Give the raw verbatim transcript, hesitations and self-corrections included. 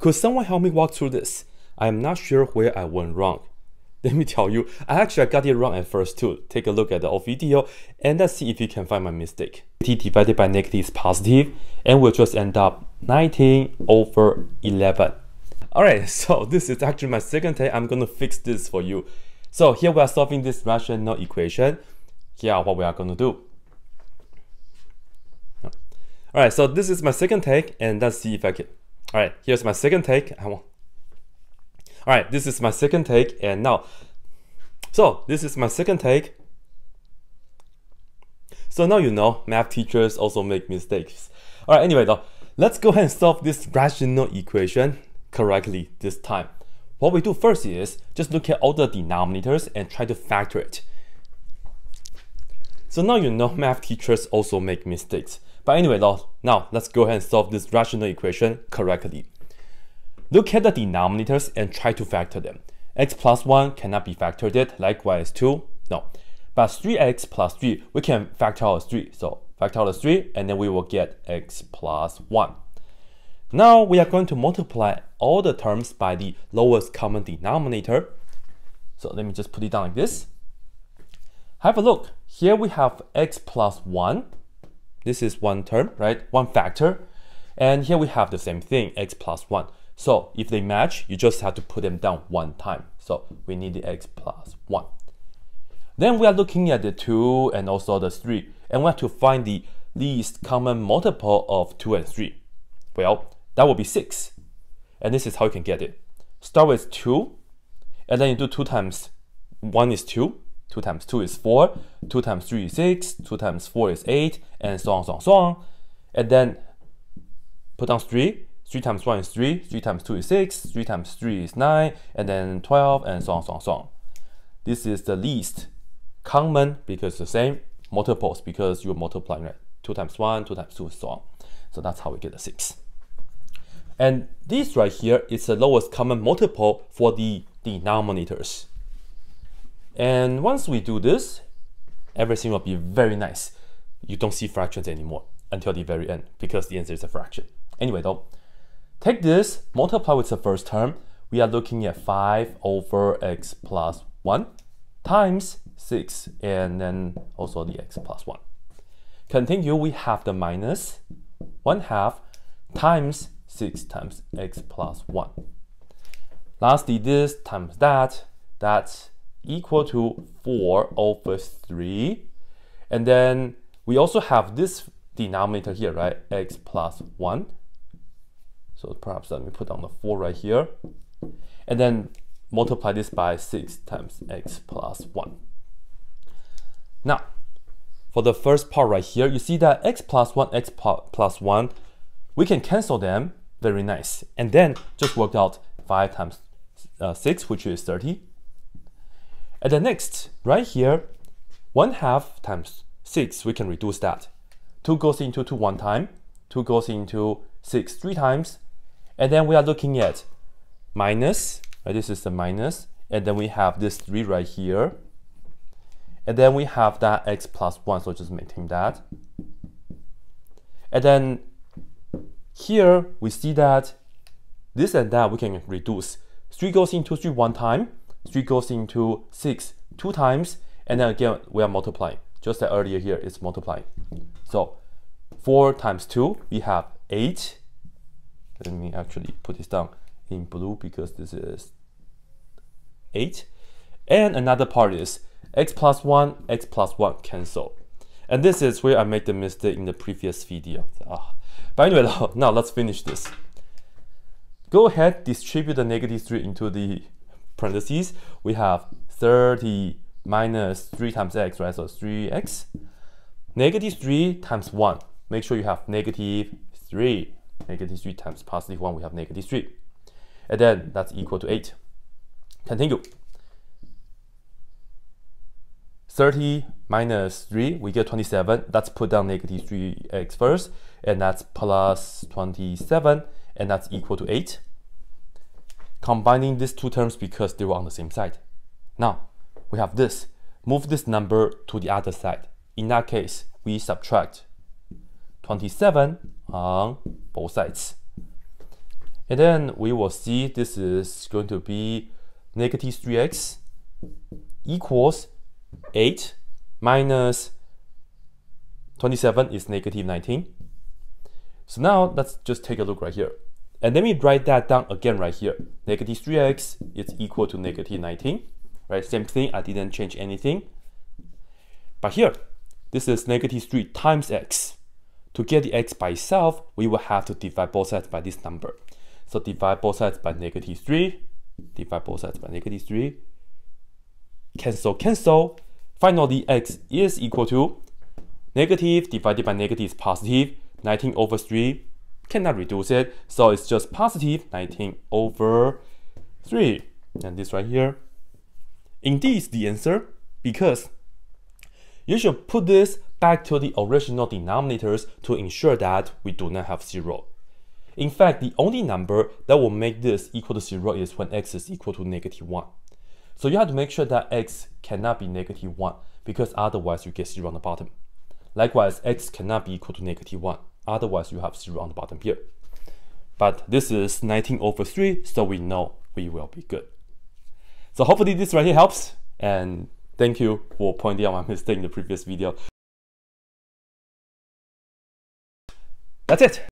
Could someone help me walk through this? I am not sure where I went wrong. Let me tell you, I actually got it wrong at first too. Take a look at the old video and let's see if you can find my mistake. T divided by negative is positive and we'll just end up nineteen over eleven. Alright, so this is actually my second take. I'm gonna fix this for you. So here we are solving this rational equation. Here what we are gonna do. Alright, so this is my second take and let's see if I can. Alright, here's my second take. I want Alright, this is my second take and now, so this is my second take. So now you know, math teachers also make mistakes. Alright, anyway though, let's go ahead and solve this rational equation correctly this time. What we do first is, just look at all the denominators and try to factor it. So now you know, math teachers also make mistakes. But anyway though, now let's go ahead and solve this rational equation correctly. Look at the denominators and try to factor them. X plus one cannot be factored, likewise two, no. But three x plus three, we can factor out three. So factor out three and then we will get x plus one. Now we are going to multiply all the terms by the lowest common denominator. So let me just put it down like this. Have a look. Here we have x plus one. This is one term, right? One factor. And here we have the same thing, x plus one. So if they match, you just have to put them down one time. So we need the x plus one. Then we are looking at the two and also the three. And we have to find the least common multiple of two and three. Well, that will be six. And this is how you can get it. Start with two. And then you do two times one is two. two times two is four. two times three is six. two times four is eight. And so on, so on, so on. And then put down three. three times one is three, three times two is six, three times three is nine, and then twelve, and so on, so on, so on. This is the least common because it's the same, multiples because you're multiplying, right? two times one, two times two, so on. So that's how we get the six. And this right here is the lowest common multiple for the denominators. And once we do this, everything will be very nice. You don't see fractions anymore until the very end because the answer is a fraction. Anyway though, take this, multiply with the first term. We are looking at five over x plus one times six, and then also the x plus one. Continue, we have the minus one half times six times x plus one. Lastly, this times that, that's equal to four over three. And then we also have this denominator here, right? X plus one. So perhaps let me put down the four right here. And then multiply this by six times x plus one. Now, for the first part right here, you see that x plus one, x plus one, we can cancel them. Very nice. And then just work out five times uh, six, which is thirty. And then next, right here, one half times six, we can reduce that. two goes into two one time, two goes into six three times. And then we are looking at minus, right? This is the minus, and then we have this three right here. And then we have that x plus one, so just maintain that. And then here we see that this and that we can reduce. three goes into three one time, three goes into six two times, and then again we are multiplying. Just like earlier here, it's multiplying. So four times two, we have eight. Let me actually put this down in blue because this is eight. And another part is x plus one, x plus one cancel. And this is where I made the mistake in the previous video. Ah. But anyway, now let's finish this. Go ahead, distribute the negative three into the parentheses. We have thirty minus three times x, right? So three x. Negative three times one. Make sure you have negative three. Negative three times positive one, we have negative three. And then that's equal to eight. Continue. thirty minus three, we get twenty-seven. Let's put down negative three x first. And that's plus twenty-seven. And that's equal to eight. Combining these two terms because they were on the same side. Now, we have this. Move this number to the other side. In that case, we subtract twenty-seven on both sides. And then we will see this is going to be negative three x equals eight minus twenty-seven is negative nineteen. So now let's just take a look right here. And let me write that down again right here. Negative three x is equal to negative nineteen. Right, same thing, I didn't change anything. But here, this is negative three times x. To get the x by itself, we will have to divide both sides by this number. So divide both sides by negative three. Divide both sides by negative three. Cancel, cancel. Finally, x is equal to negative divided by negative is positive. nineteen over three. Cannot reduce it. So it's just positive nineteen over three. And this right here. Indeed is the answer, because you should put this back to the original denominators to ensure that we do not have zero. In fact, the only number that will make this equal to zero is when x is equal to negative one. So you have to make sure that x cannot be negative one, because otherwise you get zero on the bottom. Likewise, x cannot be equal to negative one, otherwise you have zero on the bottom here. But this is nineteen over three, so we know we will be good. So hopefully this right here helps, and thank you for pointing out my mistake in the previous video. That's it.